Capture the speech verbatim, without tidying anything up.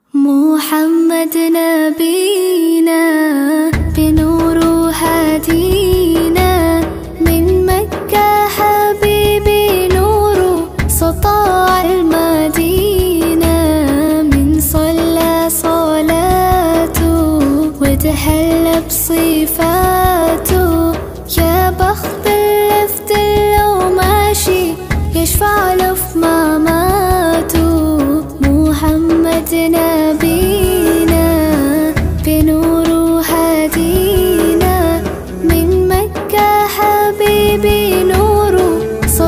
محمد نبينا بنور هدينا من مكة حبيبي نور سطاع المدينة من صلى صلاته وتحلى بصفاته يا بخت اللي في دله ماشي يشفع له في مماته محمد نبي